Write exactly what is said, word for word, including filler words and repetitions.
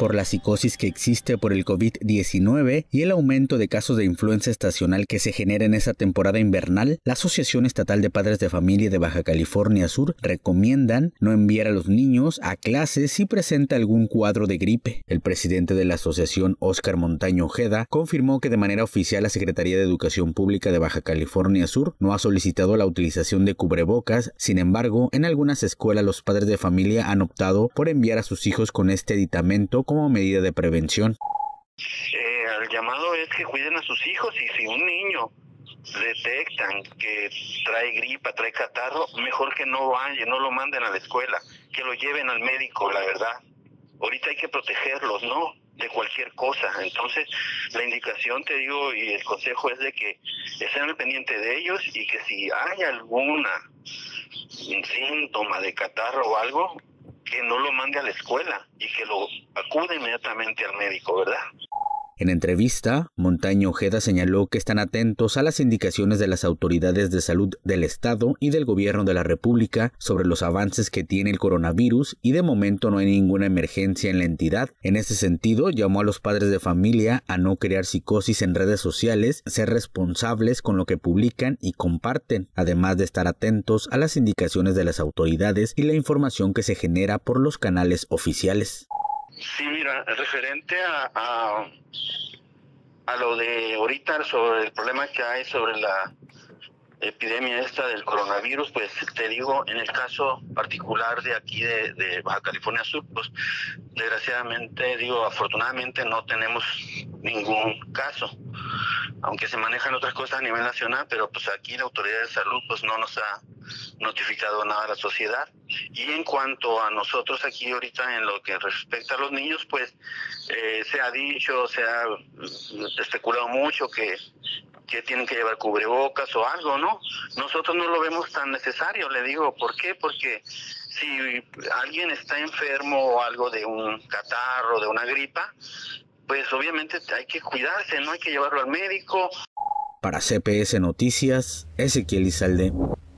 por la psicosis que existe por el COVID diecinueve y el aumento de casos de influenza estacional que se genera en esa temporada invernal, la Asociación Estatal de Padres de Familia de Baja California Sur recomiendan no enviar a los niños a clases si presenta algún cuadro de gripe. El presidente de la asociación, Óscar Montaño Ojeda, confirmó que de manera oficial la Secretaría de Educación Pública de Baja California Sur no ha solicitado la utilización de cubrebocas. Sin embargo, en algunas escuelas los padres de familia han optado por enviar a sus hijos con este aditamento como medida de prevención. Eh, el llamado es que cuiden a sus hijos, y si un niño detectan que trae gripa, trae catarro, mejor que no vayan, no lo manden a la escuela, que lo lleven al médico, la verdad. Ahorita hay que protegerlos, ¿no?, de cualquier cosa. Entonces, la indicación, te digo, y el consejo es de que estén al pendiente de ellos, y que si hay alguna síntoma de catarro o algo, que no lo mande a la escuela y que lo acude inmediatamente al médico, ¿verdad? En entrevista, Montaño Ojeda señaló que están atentos a las indicaciones de las autoridades de salud del Estado y del Gobierno de la República sobre los avances que tiene el coronavirus, y de momento no hay ninguna emergencia en la entidad. En ese sentido, llamó a los padres de familia a no crear psicosis en redes sociales, ser responsables con lo que publican y comparten, además de estar atentos a las indicaciones de las autoridades y la información que se genera por los canales oficiales. Sí, mira, referente a, a, a lo de ahorita, sobre el problema que hay sobre la epidemia esta del coronavirus, pues te digo, en el caso particular de aquí de, de Baja California Sur, pues desgraciadamente, digo, afortunadamente no tenemos ningún caso, aunque se manejan otras cosas a nivel nacional, pero pues aquí la autoridad de salud pues no nos ha notificado nada a la sociedad. Y en cuanto a nosotros aquí ahorita, en lo que respecta a los niños, pues eh, se ha dicho, se ha especulado mucho que que tienen que llevar cubrebocas o algo, ¿no? Nosotros no lo vemos tan necesario, le digo. ¿Por qué? Porque si alguien está enfermo o algo de un catarro, de una gripa, pues obviamente hay que cuidarse, no hay que llevarlo al médico. Para C P S Noticias, Ezequiel Izalde.